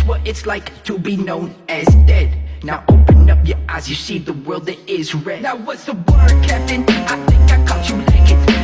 what it's like to be known as dead. Now open up your eyes, you see the world that is red. Now what's the word, Captain? I think I caught you lacking.